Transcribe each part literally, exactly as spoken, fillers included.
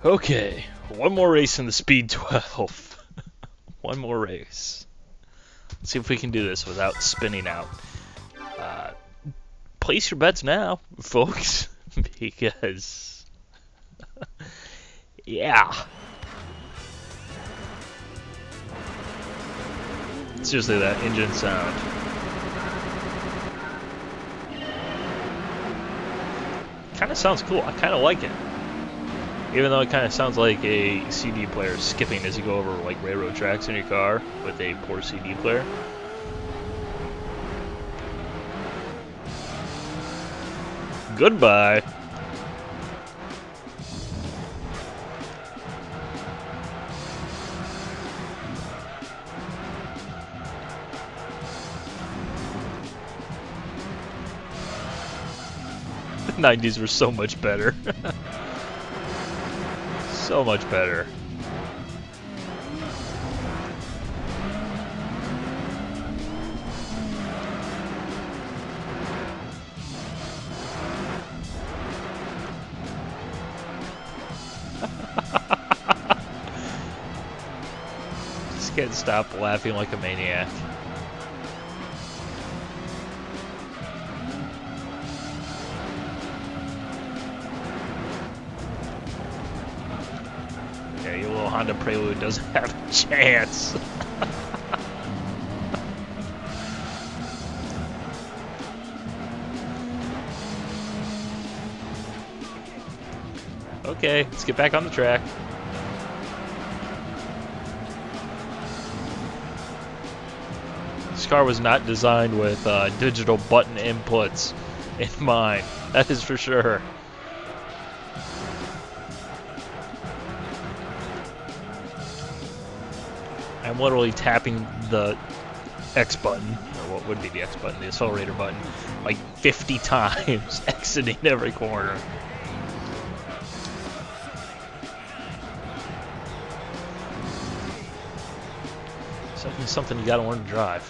Okay, one more race in the Speed twelve. One more race. Let's see if we can do this without spinning out. Uh, place your bets now, folks, because yeah. Seriously, that engine sound. Kind of sounds cool. I kind of like it. Even though it kind of sounds like a C D player skipping as you go over like railroad tracks in your car with a poor C D player. Goodbye. The nineties were so much better. So much better. Just can't stop laughing like a maniac. Yeah, your little Honda Prelude doesn't have a chance. Okay, let's get back on the track. This car was not designed with uh, digital button inputs in mind. That is for sure. I'm literally tapping the X button, or what would be the X button, the accelerator button, like fifty times, exiting every corner. Something, something you gotta learn to drive.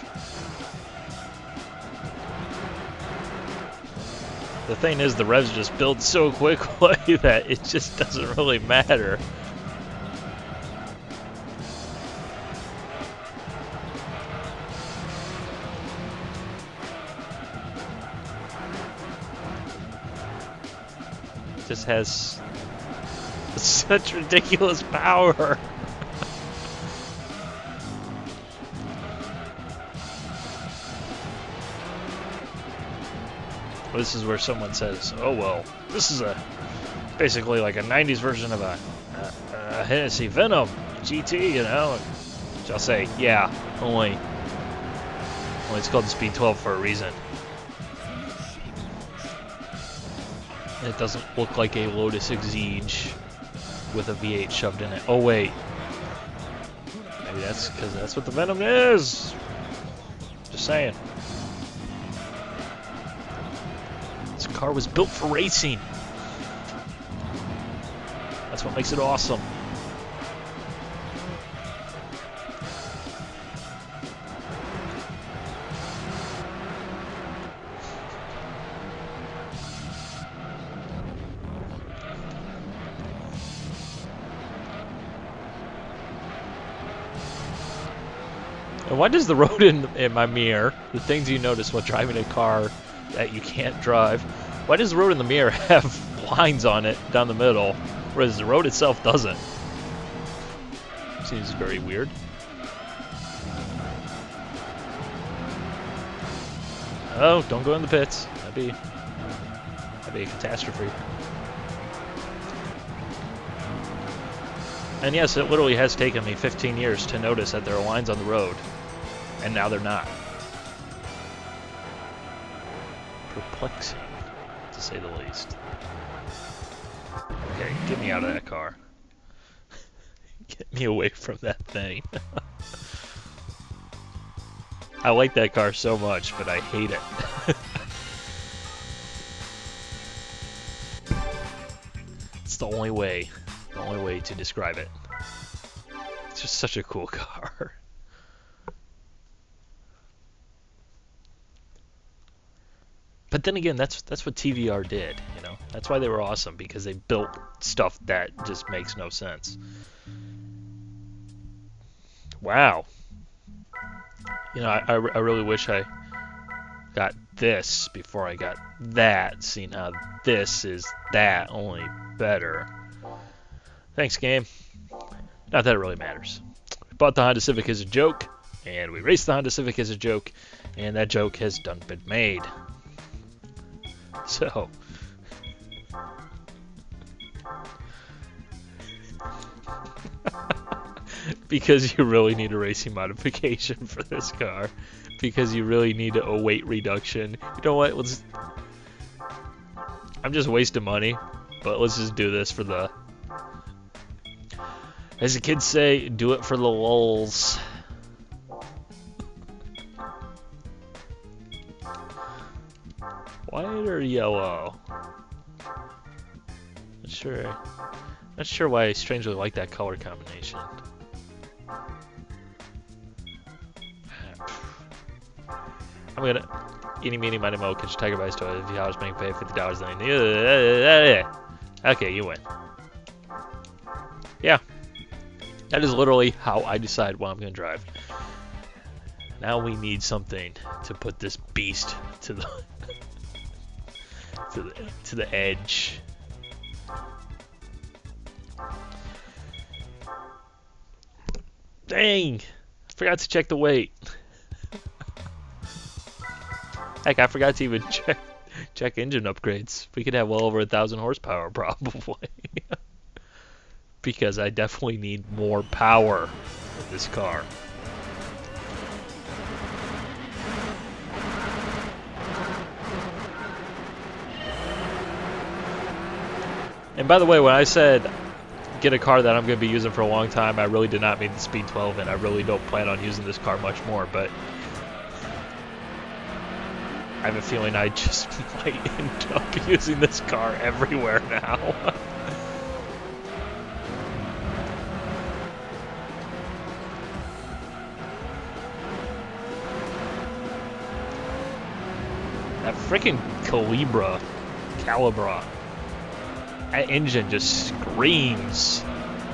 The thing is, the revs just build so quickly that it just doesn't really matter. It just has such ridiculous power. This is where someone says, "Oh well, this is a basically like a nineties version of a, a, a Hennessy Venom G T," you know. And I'll say, "Yeah, only, only it's called the Speed twelve for a reason. It doesn't look like a Lotus Exige with a V eight shoved in it." Oh wait, maybe that's because that's what the Venom is. Just saying. This car was built for racing. That's what makes it awesome. And why does the road in, in my mirror, the things you notice while driving a car that you can't drive, why does the road in the mirror have lines on it down the middle, whereas the road itself doesn't? Seems very weird. Oh, don't go in the pits. That'd be, that'd be a catastrophe. And yes, it literally has taken me fifteen years to notice that there are lines on the road, and now they're not. Perplexing, to say the least. Okay, get me out of that car. Get me away from that thing. I like that car so much, but I hate it. It's the only way, the only way to describe it. It's just such a cool car. But then again, that's that's what T V R did, you know. That's why they were awesome, because they built stuff that just makes no sense. Wow. You know, I, I, I really wish I got this before I got that, seeing how this is that, only better. Thanks, game. Not that it really matters. We bought the Honda Civic as a joke, and we raced the Honda Civic as a joke, and that joke has done been made. So... because you really need a racing modification for this car. Because you really need a weight reduction. You know what? Let's. I'm just wasting money, but let's just do this for the. As the kids say, do it for the lulz. White or yellow? Not sure. Not sure why I strangely like that color combination. I'm gonna eeny meeny miny mo catch a tiger by his toe. If you hours make pay fifty dollars then okay, you win. Yeah. That is literally how I decide what I'm gonna drive. Now we need something to put this beast to the to the to the edge. Dang! I forgot to check the weight. Heck, I forgot to even check check engine upgrades. We could have well over a thousand horsepower probably. Because I definitely need more power with this car. And by the way, when I said get a car that I'm going to be using for a long time, I really did not mean the Speed twelve, and I really don't plan on using this car much more, but I have a feeling I just might end up using this car everywhere now. That freaking Calibra, Calibra, that engine just screams.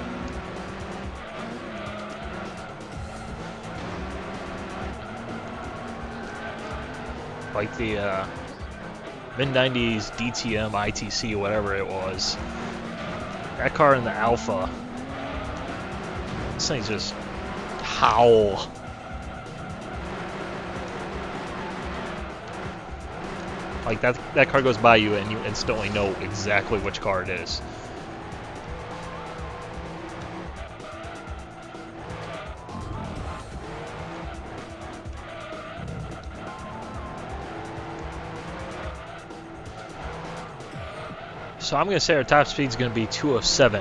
Like the uh, mid nineties D T M, I T C, whatever it was. That car in the Alpha. This thing's just howl. Like that, that car goes by you and you instantly know exactly which car it is. So I'm going to say our top speed is going to be two oh seven.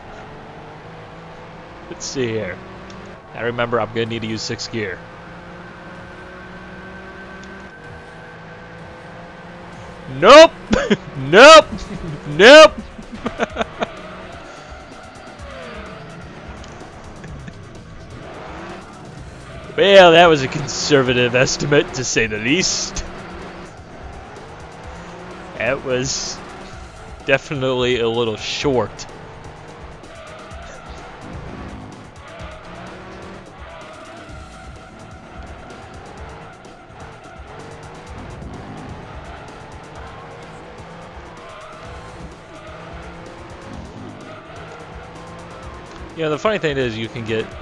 Let's see here. Now remember, I'm going to need to use sixth gear. Nope! Nope! Nope! Well, that was a conservative estimate, to say the least. That was definitely a little short. You know, the funny thing is you can get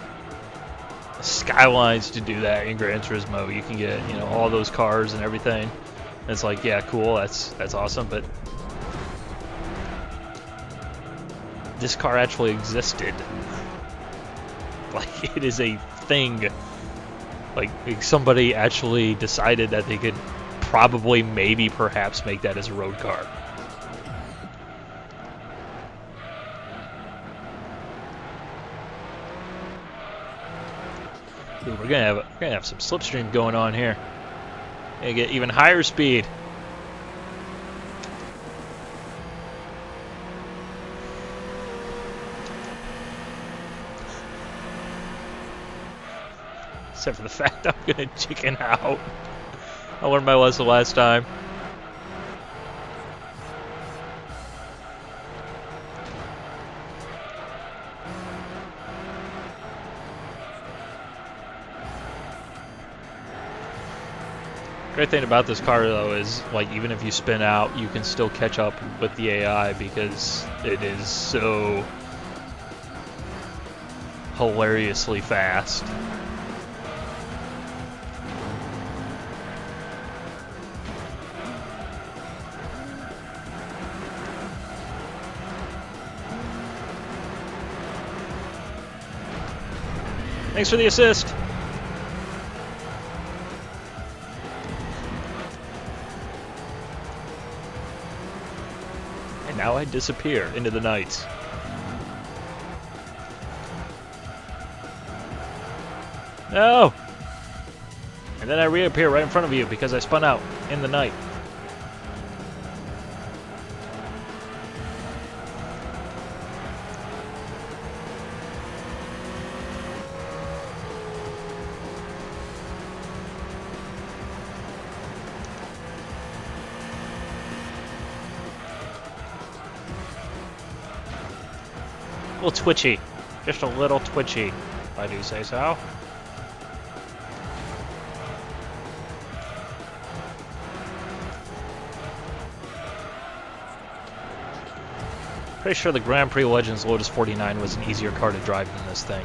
Skylines to do that in Gran Turismo. You can get, you know, all those cars and everything. And it's like, yeah, cool, that's that's awesome, but this car actually existed. Like, it is a thing. Like, somebody actually decided that they could probably, maybe, perhaps make that as a road car. Ooh, we're gonna have we're gonna have some slipstream going on here. Gonna get even higher speed. Except for the fact I'm gonna chicken out. I learned my lesson last time. Great thing about this car though is, like, even if you spin out, you can still catch up with the A I because it is so hilariously fast. Thanks for the assist. And now I disappear into the night. No! And then I reappear right in front of you because I spun out in the night. A little twitchy. Just a little twitchy, if I do say so. Pretty sure the Grand Prix Legends Lotus forty-nine was an easier car to drive than this thing.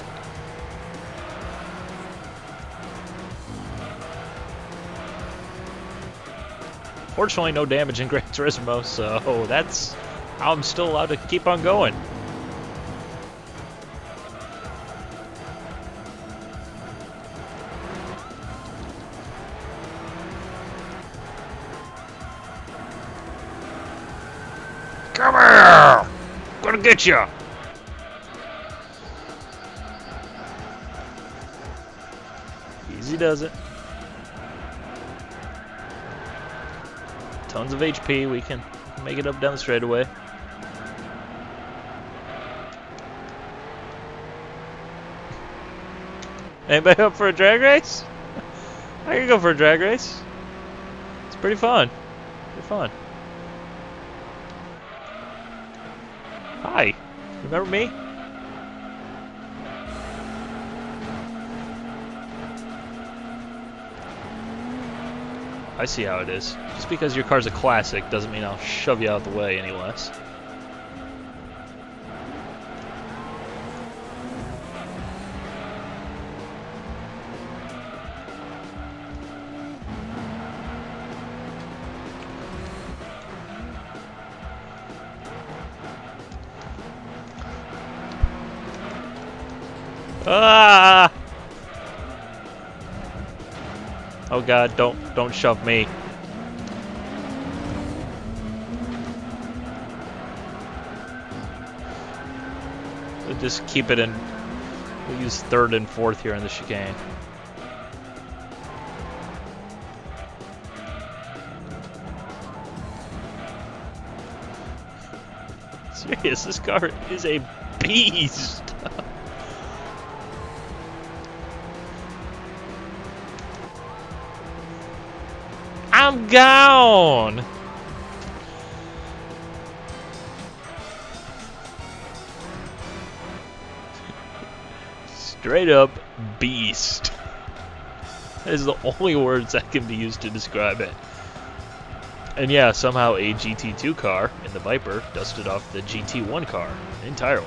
Fortunately, no damage in Gran Turismo, so that's how I'm still allowed to keep on going. Come here! I'm gonna get you! Easy does it. Tons of H P, we can make it up down the straightaway. Anybody up for a drag race? I can go for a drag race. It's pretty fun. Pretty fun. Hi, remember me? I see how it is. Just because your car's a classic doesn't mean I'll shove you out the way any less. Ah! Oh God! Don't don't shove me. We'll just keep it in. We'll use third and fourth here in the chicane. Serious, this car is a beast. I'm gone! Straight up beast. That is the only words that can be used to describe it. And yeah, somehow a G T two car in the Viper dusted off the G T one car entirely.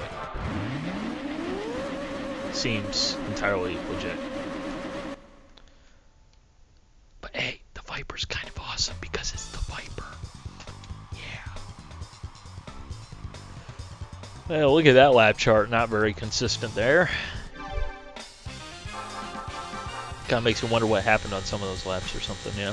Seems entirely legit. But hey, the Viper's kind of awesome because it's the Viper. Yeah. Well, look at that lap chart, not very consistent there. Kind of makes you wonder what happened on some of those laps or something, yeah.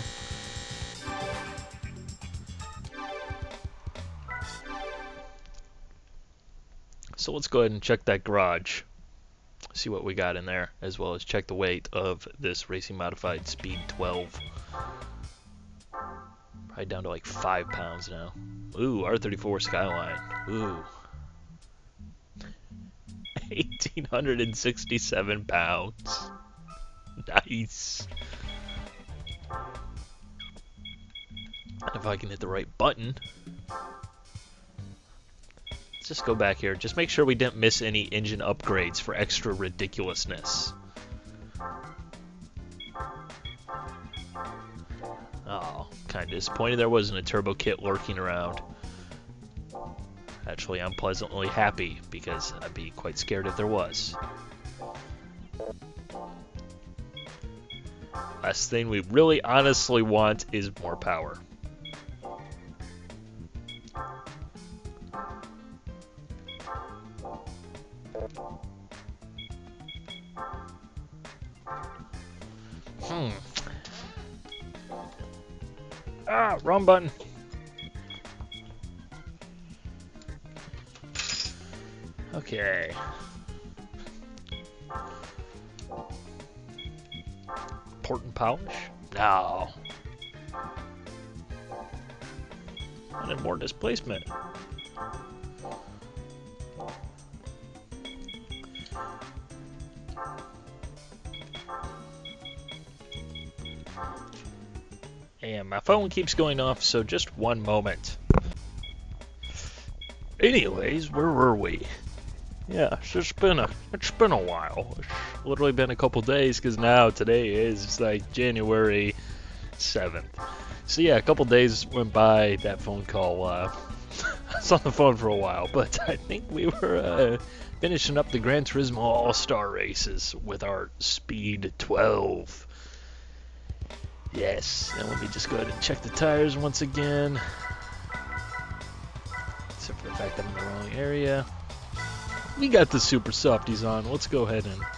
So let's go ahead and check that garage. See what we got in there, as well as check the weight of this Racing Modified Speed twelve. Probably down to like five pounds now. Ooh, R thirty-four Skyline. Ooh. eighteen hundred sixty-seven pounds. Nice. If I can hit the right button. Let's just go back here. Just make sure we didn't miss any engine upgrades for extra ridiculousness. kind of disappointed there wasn't a turbo kit lurking around. Actually, I'm pleasantly happy because I'd be quite scared if there was. Last thing we really honestly want is more power. Hmm. Ah, wrong button. Okay. Port and polish? No. I need more displacement. And my phone keeps going off, so just one moment. Anyways, where were we? Yeah, it's just been a it's been a while. It's literally been a couple days because now today is like January seventh. So yeah, a couple days went by that phone call. Uh, I was on the phone for a while, but I think we were uh, finishing up the Gran Turismo All-Star races with our Speed twelve. Yes, and let me just go ahead and check the tires once again. Except for the fact I'm in the wrong area. We got the super softies on. Let's go ahead and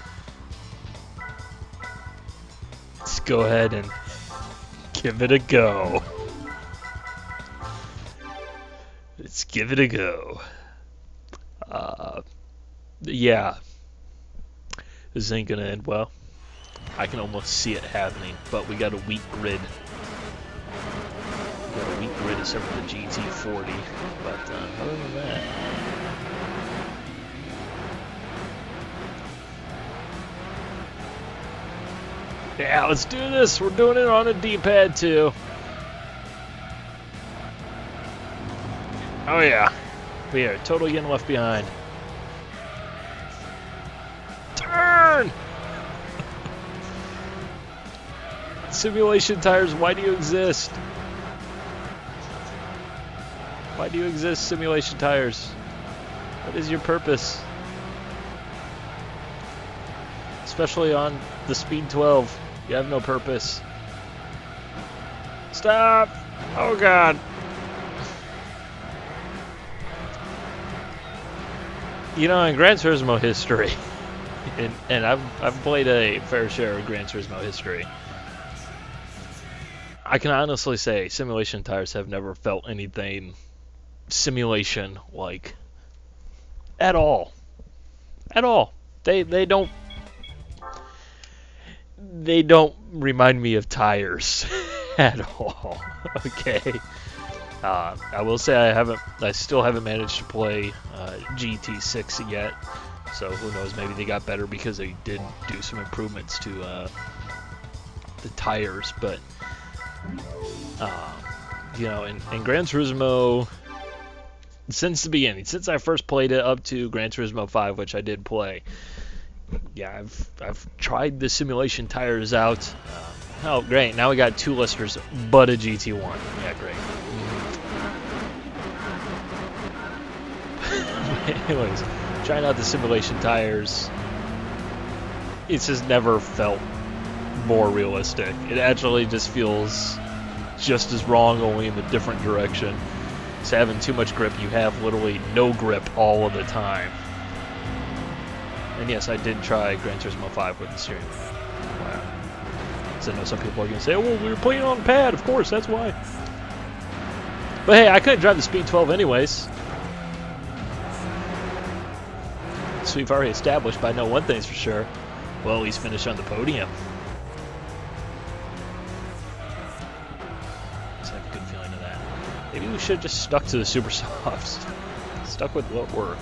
let's go ahead and give it a go. Let's give it a go. Uh, yeah, this ain't gonna end well. I can almost see it happening, but we got a weak grid. We got a weak grid except for the G T forty, but uh, other than that. Yeah, let's do this. We're doing it on a D-pad too. Oh yeah, we are totally getting left behind. Turn! Simulation tires, why do you exist? Why do you exist, simulation tires? What is your purpose? Especially on the Speed twelve. You have no purpose. Stop! Oh god. You know, in Gran Turismo history, and, and I've, I've played a fair share of Gran Turismo history, I can honestly say simulation tires have never felt anything simulation-like. At all. At all. They, they don't... They don't remind me of tires at all. Okay. Uh, I will say I haven't, I still haven't managed to play uh, G T six yet. So who knows? Maybe they got better because they did do some improvements to uh, the tires. But uh, you know, in, in Gran Turismo, since the beginning, since I first played it up to Gran Turismo five, which I did play. Yeah, I've I've tried the simulation tires out. Uh, oh, great! Now we got two listers, but a G T one. Yeah, great. Anyways, trying out the simulation tires. It's just never felt more realistic. It actually just feels just as wrong, only in a different direction. So having too much grip, you have literally no grip all of the time. And yes, I did try Gran Turismo five with the steering wheel. Wow. So I know some people are going to say, oh, well, we were playing on pad, of course, that's why. But hey, I couldn't drive the Speed twelve anyways. So we've already established, but I know one thing's for sure. We'll at least finish on the podium. I just have a good feeling of that. Maybe we should have just stuck to the Super Softs. Stuck with what worked.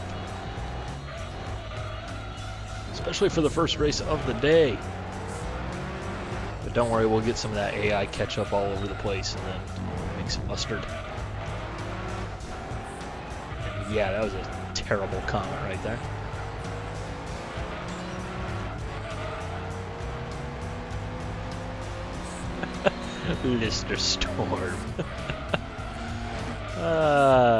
Especially for the first race of the day. But don't worry, we'll get some of that A I catch up all over the place and then make some mustard. And yeah, that was a terrible comment right there. Lister Storm. uh,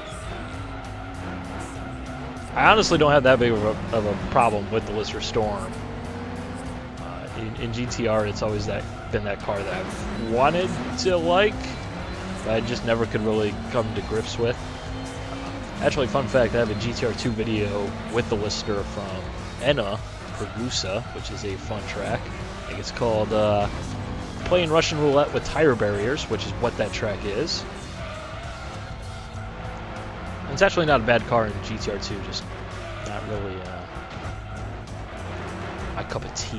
I honestly don't have that big of a, of a problem with the Lister Storm. Uh, in, in G T R, it's always that been that car that I've wanted to like, but I just never could really come to grips with. Actually, fun fact, I have a G T R two video with the Lister from Enna Pergusa, which is a fun track. I think it's called uh, Playing Russian Roulette with Tire Barriers, which is what that track is. And it's actually not a bad car in G T R two, just not really uh, my cup of tea.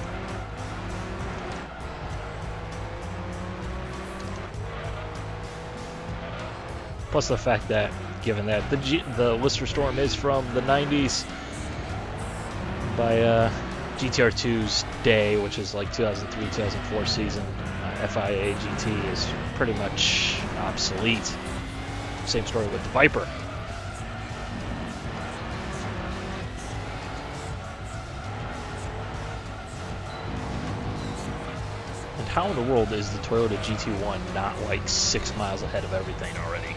Plus the fact that, given that the G the Lister Storm is from the nineties, by uh, G T R two's day, which is like two thousand three, two thousand four season, uh, F I A G T is pretty much obsolete. Same story with the Viper. And how in the world is the Toyota G T one not like six miles ahead of everything already?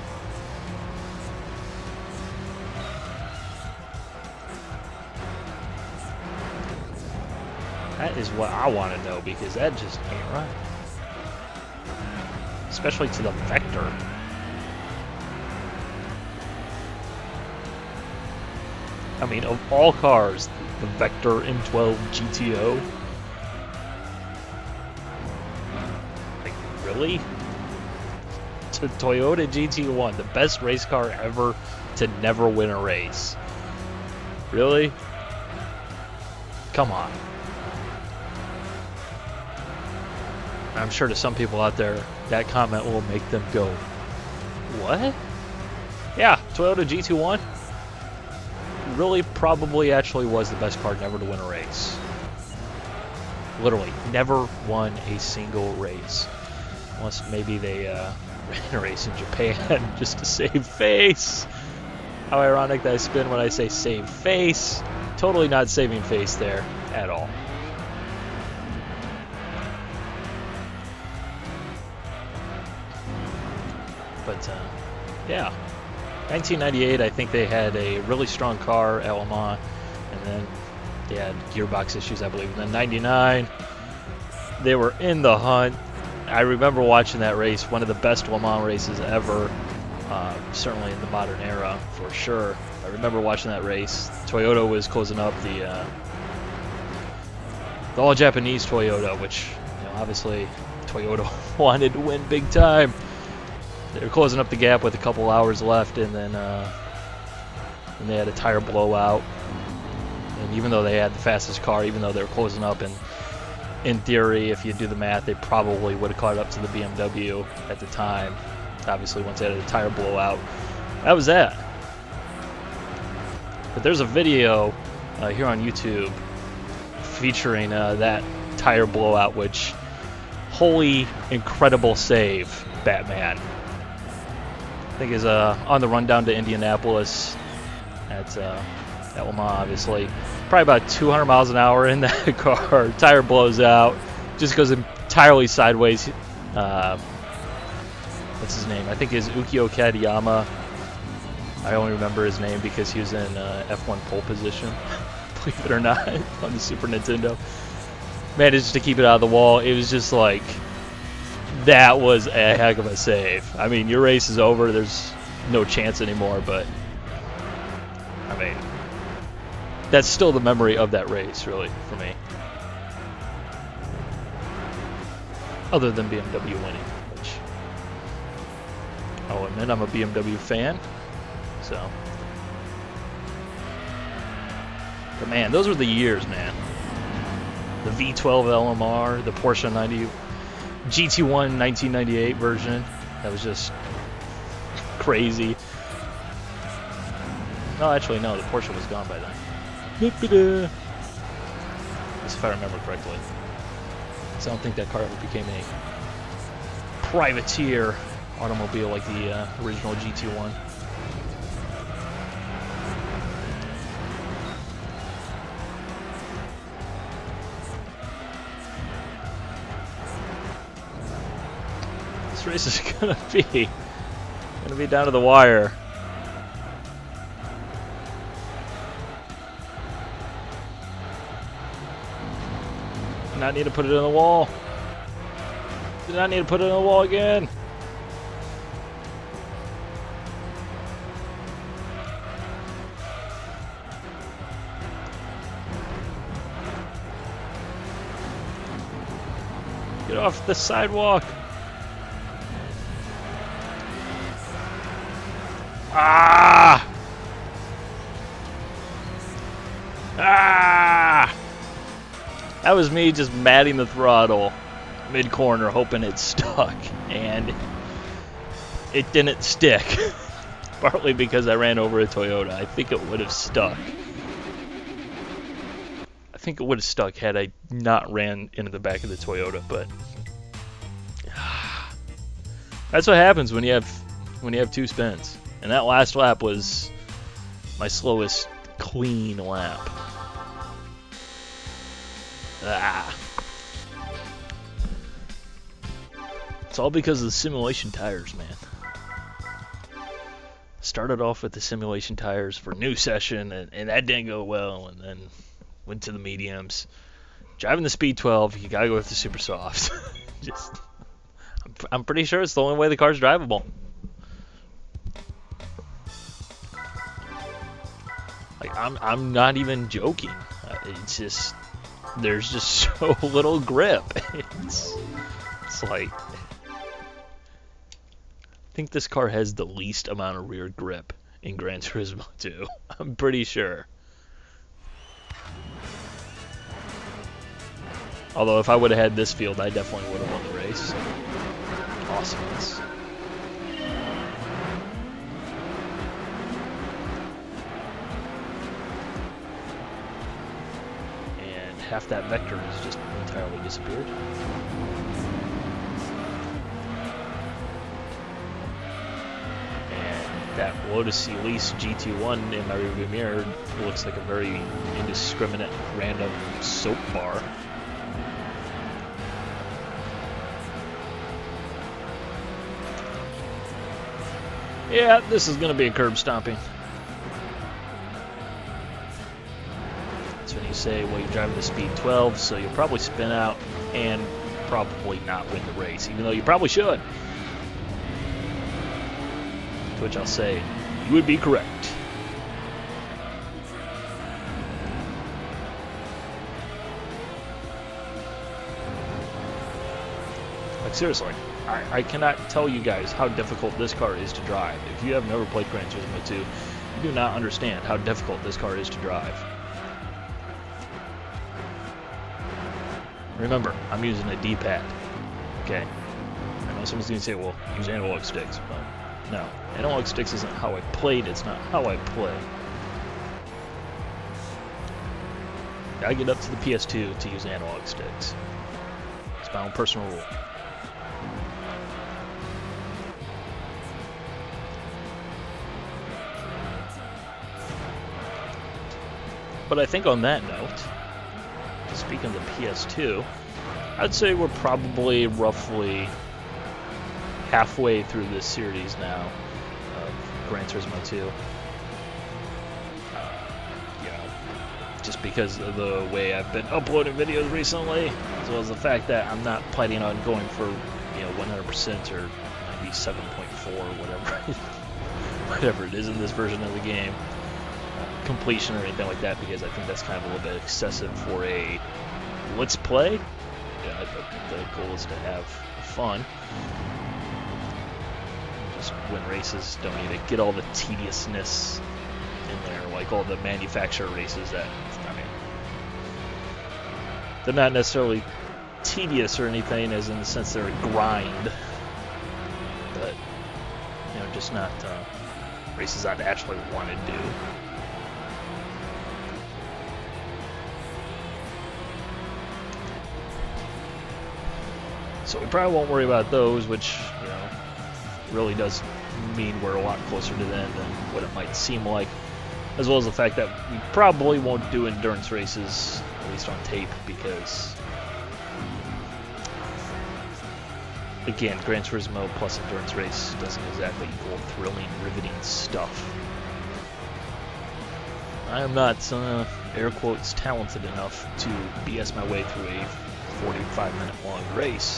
That is what I want to know, because that just ain't right. Especially to the Vector. I mean, of all cars, the Vector M twelve G T O. Like, really? To Toyota G T one, the best race car ever to never win a race. Really? Come on. I'm sure to some people out there, that comment will make them go, what? Yeah, Toyota G T one really probably actually was the best car never to win a race. Literally, never won a single race. Unless maybe they uh, ran a race in Japan just to save face. How ironic that I spin when I say save face. Totally not saving face there at all. But, uh, yeah. nineteen ninety-eight, I think they had a really strong car at Le Mans, and then they had gearbox issues, I believe. And then ninety-nine, they were in the hunt. I remember watching that race, one of the best Le Mans races ever, uh, certainly in the modern era, for sure. I remember watching that race. Toyota was closing up the, uh, the all-Japanese Toyota, which, you know, obviously Toyota wanted to win big time. They were closing up the gap with a couple hours left, and then uh, and they had a tire blowout. And even though they had the fastest car, even though they were closing up, and in theory, if you do the math, they probably would have caught up to the B M W at the time. Obviously, once they had a tire blowout, that was that. But there's a video uh, here on YouTube featuring uh, that tire blowout, which, holy incredible save, Batman. I think is uh, on the run down to Indianapolis at, uh, at Le Mans, obviously. Probably about two hundred miles an hour in that car. Tire blows out. Just goes entirely sideways. Uh, what's his name? I think is Ukio Kadayama. I only remember his name because he was in uh, F one pole position, believe it or not, on the Super Nintendo. Managed to keep it out of the wall. It was just like... that was a heck of a save. I mean, your race is over. There's no chance anymore, but I mean, that's still the memory of that race, really, for me. Other than B M W winning, which I'll admit I'm a B M W fan. So, but man, those were the years, man. The V twelve L M R, the Porsche ninety. G T one nineteen ninety-eight version, that was just crazy. No, actually, no, the Porsche was gone by then. Just if I remember correctly. So I don't think that car ever became a privateer automobile like the uh, original G T one. This race is gonna be gonna be down to the wire. Did not need to put it in the wall. Did not need to put it in the wall again. Get off the sidewalk. Ah! Ah! That was me just matting the throttle mid-corner hoping it stuck, and it didn't stick. Partly because I ran over a Toyota. I think it would have stuck. I think it would have stuck had I not ran into the back of the Toyota, but that's what happens when you have when you have two spins. And that last lap was my slowest clean lap. Ah. It's all because of the simulation tires, man. Started off with the simulation tires for new session, and, and that didn't go well, and then went to the mediums. Driving the Speed twelve, you gotta go with the super softs. Just, I'm, I'm pretty sure it's the only way the car's drivable. Like, I'm, I'm not even joking. It's just, there's just so little grip. It's, it's like, I think this car has the least amount of rear grip in Gran Turismo two. I'm pretty sure. Although if I would have had this field, I definitely would have won the race. Awesomeness. And half that vector has just entirely disappeared. And that Lotus Elise G T one in my rearview mirror looks like a very indiscriminate, random soap bar. Yeah, this is going to be a curb stomping. That's when you say, well, you're driving the Speed twelve, so you'll probably spin out and probably not win the race, even though you probably should. To which I'll say, you would be correct. Like, seriously. I, I cannot tell you guys how difficult this car is to drive. If you have never played Gran Turismo two, you do not understand how difficult this car is to drive. Remember, I'm using a D-pad. Okay? I know someone's going to say, well, use analog sticks. But no, analog sticks isn't how I played, it's not how I play. I get up to the P S two to use analog sticks. It's my own personal rule. But I think on that note, speaking of the P S two, I'd say we're probably roughly halfway through this series now of Gran Turismo two. Uh, you know, just because of the way I've been uploading videos recently, as well as the fact that I'm not planning on going for, you know, one hundred percent or ninety-seven point four or whatever, whatever it is in this version of the game. Completion or anything like that, because I think that's kind of a little bit excessive for a let's play. Yeah, I think the goal is to have fun. Just win races, don't need to get all the tediousness in there, like all the manufacturer races that, I mean, they're not necessarily tedious or anything as in the sense they're a grind, but, you know, just not uh, races I'd actually want to do. So we probably won't worry about those, which, you know, really does mean we're a lot closer to them than what it might seem like. As well as the fact that we probably won't do endurance races, at least on tape, because again, Gran Turismo plus endurance race doesn't exactly equal thrilling, riveting stuff. I am not, uh, air quotes, talented enough to B S my way through a forty-five minute long race.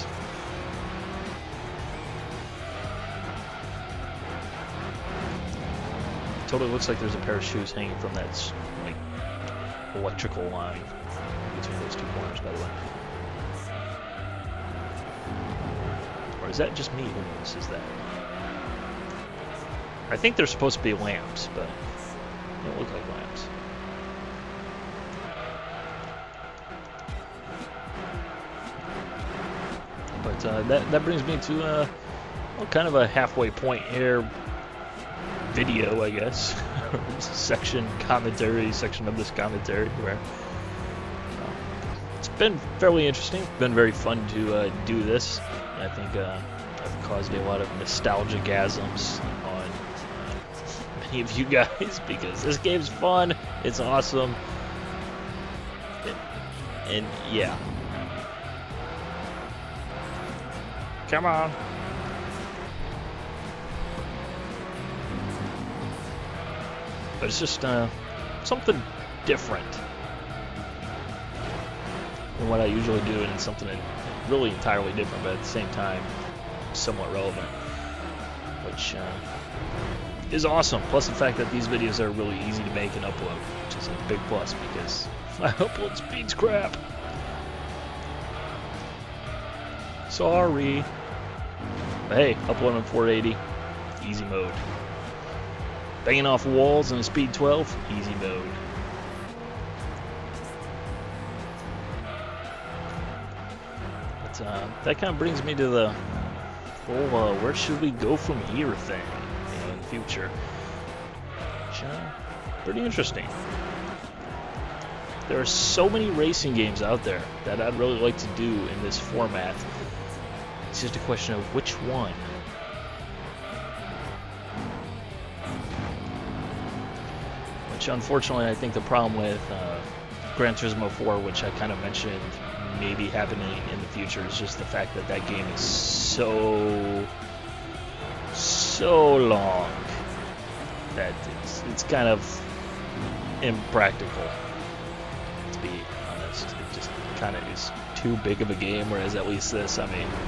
Totally looks like there's a pair of shoes hanging from that, like, electrical line between those two corners, by the way. Or is that just me who notices that? I think they're supposed to be lamps, but they don't look like lamps. But uh, that, that brings me to uh, well, kind of a halfway point here. Video, I guess, section commentary, section of this commentary, where uh, it's been fairly interesting. It's been very fun to uh, do this. I think uh, I've caused a lot of nostalgia-gasms on uh, many of you guys because this game's fun. It's awesome, and, and yeah, come on. But it's just uh, something different than what I usually do, and it's something really entirely different, but at the same time, somewhat relevant, which uh, is awesome. Plus the fact that these videos are really easy to make and upload, which is a big plus because my upload speed's crap. Sorry. But hey, uploading four eighty, easy mode. Banging off walls in a speed twelve, easy mode. But uh, that kind of brings me to the whole uh, where should we go from here thing, you know, in the future. Which, uh, pretty interesting. There are so many racing games out there that I'd really like to do in this format. It's just a question of which one. Which, unfortunately, I think the problem with uh, Gran Turismo four, which I kind of mentioned maybe happening in the future, is just the fact that that game is so, so long that it's, it's kind of impractical, to be honest. It just kind of is too big of a game, whereas at least this, I mean,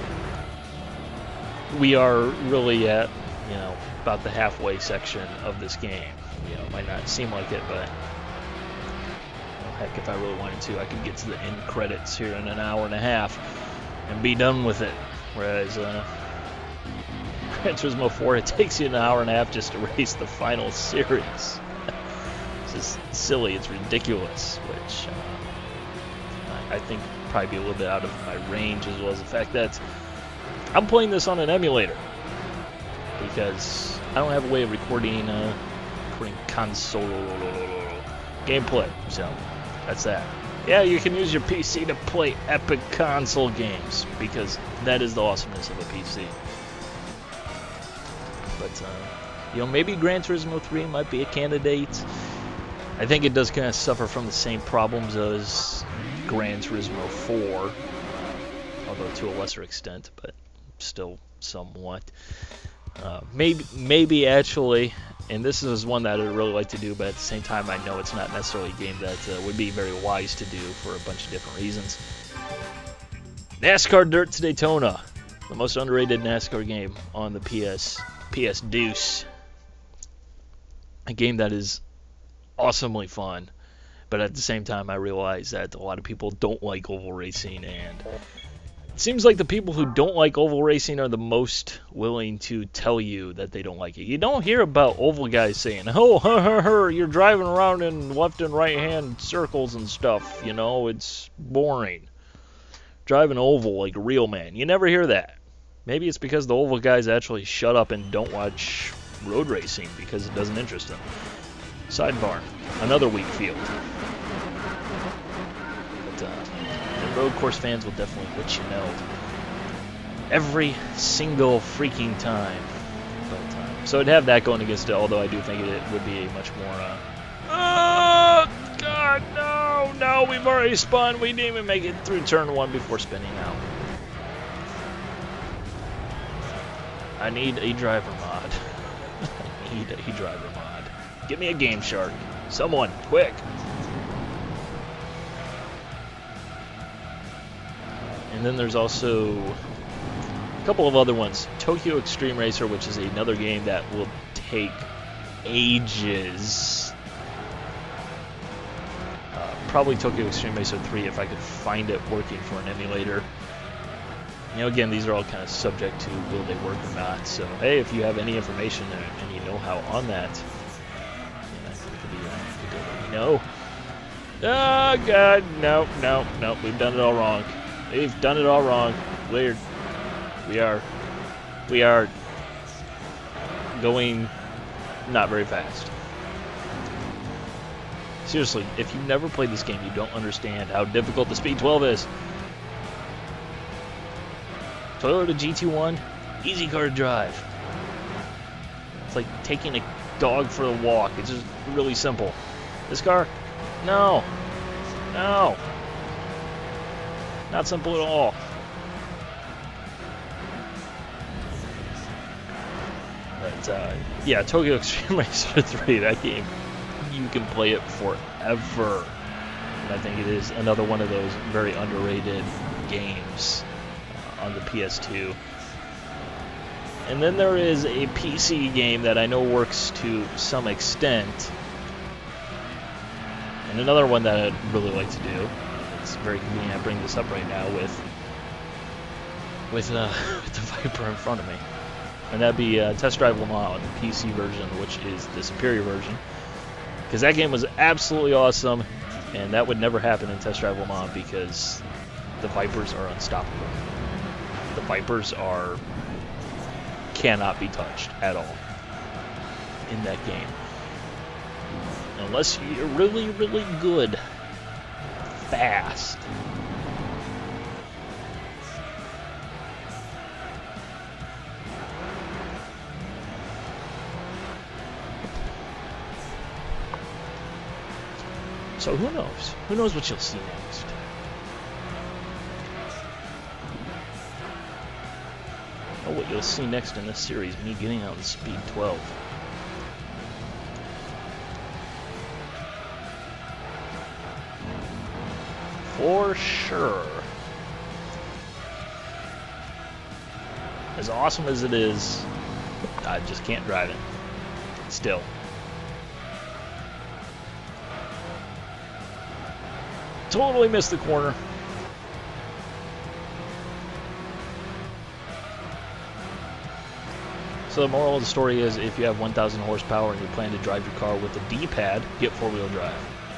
we are really at, you know, about the halfway section of this game. You know, it might not seem like it, but well, heck, if I really wanted to, I could get to the end credits here in an hour and a half and be done with it. Whereas uh, Gran Turismo four, it takes you an hour and a half just to race the final series. It's just silly. It's ridiculous, which uh, I think probably be a little bit out of my range, as well as the fact that I'm playing this on an emulator because I don't have a way of recording. Uh, console gameplay, so that's that. Yeah, you can use your P C to play epic console games because that is the awesomeness of a P C. But uh, you know, maybe Gran Turismo three might be a candidate. I think it does kind of suffer from the same problems as Gran Turismo four, although to a lesser extent, but still somewhat. Uh, maybe, maybe actually, and this is one that I'd really like to do, but at the same time, I know it's not necessarily a game that uh, would be very wise to do for a bunch of different reasons. NASCAR Dirt to Daytona, the most underrated NASCAR game on the P S P S Deuce. A game that is awesomely fun, but at the same time, I realize that a lot of people don't like oval racing, and it seems like the people who don't like oval racing are the most willing to tell you that they don't like it. You don't hear about oval guys saying, oh, her, her, her, you're driving around in left and right hand circles and stuff, you know, it's boring. Drive an oval like a real man. You never hear that. Maybe it's because the oval guys actually shut up and don't watch road racing because it doesn't interest them. Sidebar, another weak field. But, uh, road course fans will definitely let you know every single freaking time. But, uh, so it'd have that going against it, although I do think it, it would be a much more uh, oh god, no no we've already spun. We didn't even make it through turn one before spinning out. I need a driver mod. I need a driver mod. Give me a Game Shark. Someone, quick. And then there's also a couple of other ones. Tokyo Extreme Racer, which is another game that will take ages. Uh, probably Tokyo Extreme Racer three if I could find it working for an emulator. You know, again, these are all kind of subject to will they work or not. So, hey, if you have any information and you know how on that, yeah, it could be, uh, you could let me know. Oh, God, no, no, no, we've done it all wrong. We've done it all wrong. We're, we are, we are going not very fast. Seriously, if you've never played this game, you don't understand how difficult the Speed twelve is. Toyota G T one, easy car to drive. It's like taking a dog for a walk. It's just really simple. This car, no, no. Not simple at all. But, uh, yeah, Tokyo Extreme Racer three, that game, you can play it forever. And I think it is another one of those very underrated games uh, on the P S two. And then there is a P C game that I know works to some extent. And another one that I'd really like to do. It's very convenient I bring this up right now with with, uh, with the Viper in front of me. And that'd be uh, Test Drive Le Mans, the P C version, which is the superior version. Because that game was absolutely awesome, and that would never happen in Test Drive Le Mans because the Vipers are unstoppable. The Vipers are cannot be touched at all in that game. Unless you're really, really good. Fast. So who knows? Who knows what you'll see next? Oh, what you'll see next in this series, me getting out in Speed twelve. For sure. As awesome as it is, I just can't drive it. Still. Totally missed the corner. So the moral of the story is, if you have one thousand horsepower and you plan to drive your car with a D-pad, get four-wheel drive.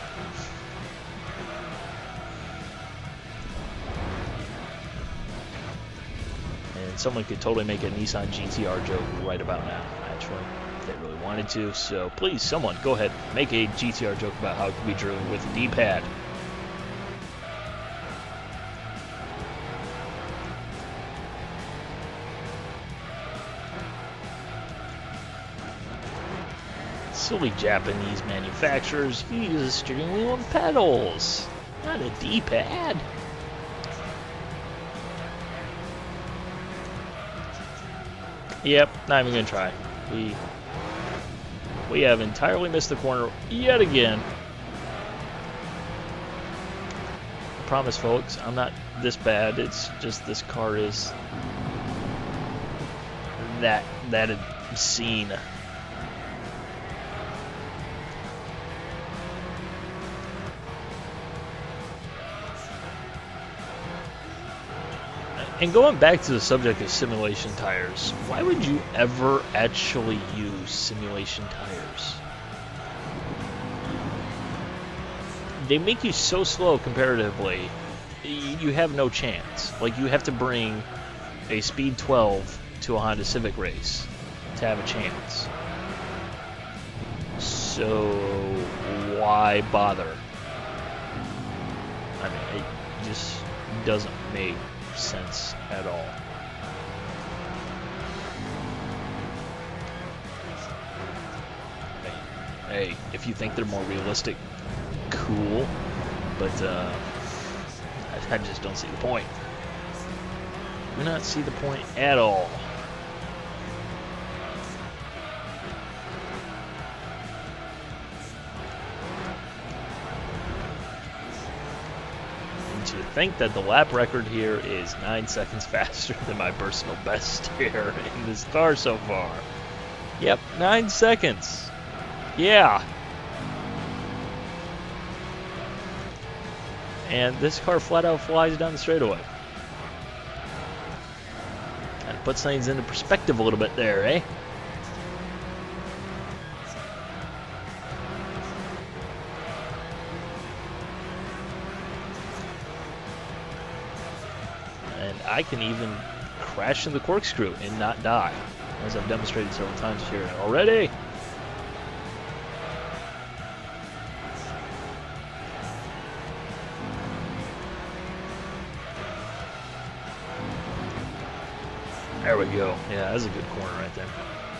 Someone could totally make a Nissan G T R joke right about now, actually, if they really wanted to. So please, someone, go ahead, make a G T R joke about how it can be driven with a D-pad. Silly Japanese manufacturers use a steering wheel and pedals, not a D-pad. Yep, not even gonna try. We we have entirely missed the corner yet again. I promise, folks, I'm not this bad. It's just this car is that that obscene. And going back to the subject of simulation tires, why would you ever actually use simulation tires? They make you so slow comparatively, you have no chance. Like, you have to bring a Speed twelve to a Honda Civic race to have a chance. So, why bother? I mean, it just doesn't make sense at all. Hey, hey, if you think they're more realistic, cool, but uh, I, I just don't see the point. Do not see the point at all. And you think that the lap record here is nine seconds faster than my personal best here in this car so far. Yep, nine seconds. Yeah. And this car flat out flies down the straightaway. And puts things into perspective a little bit there, eh? And I can even crash in the corkscrew and not die, as I've demonstrated several times here already. There we go. Yeah, that's a good corner right there.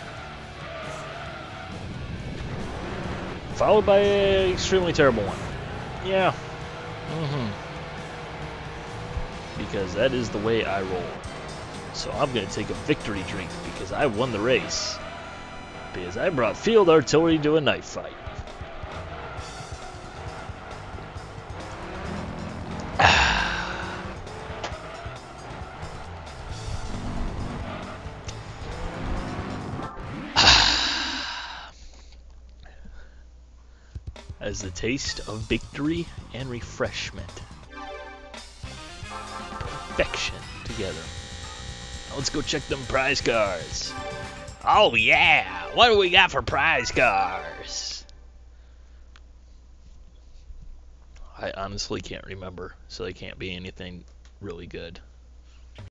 Followed by an extremely terrible one. Yeah. Mm-hmm. Because that is the way I roll. So I'm going to take a victory drink because I won the race. Because I brought field artillery to a knife fight. As the taste of victory and refreshment. Perfection together. Now let's go check them prize cars. Oh yeah! What do we got for prize cars? I honestly can't remember, so they can't be anything really good.